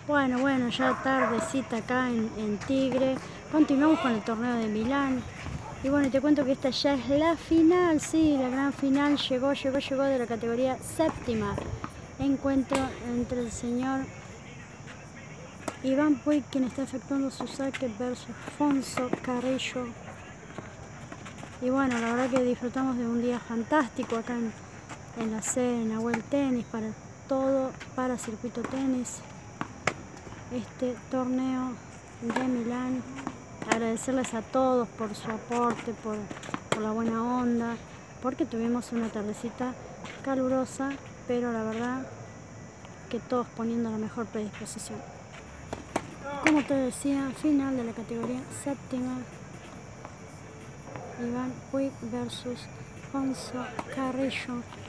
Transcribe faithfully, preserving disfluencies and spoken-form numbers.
Bueno, bueno, ya tardecita acá en, en Tigre. Continuamos con el torneo de Milán. Y bueno, te cuento que esta ya es la final, sí, la gran final. Llegó, llegó, llegó de la categoría séptima. Encuentro entre el señor Iván Puig, quien está efectuando su saque, versus Fonso Carrillo. Y bueno, la verdad que disfrutamos de un día fantástico acá en, en la sede de Nahuel Tenis, para todo, para Circuito Tenis. Este torneo de Milán. Agradecerles a todos por su aporte, por, por la buena onda, porque tuvimos una tardecita calurosa, pero la verdad que todos poniendo la mejor predisposición. Como te decía, final de la categoría séptima. Iván Puig versus Fonso Carrillo.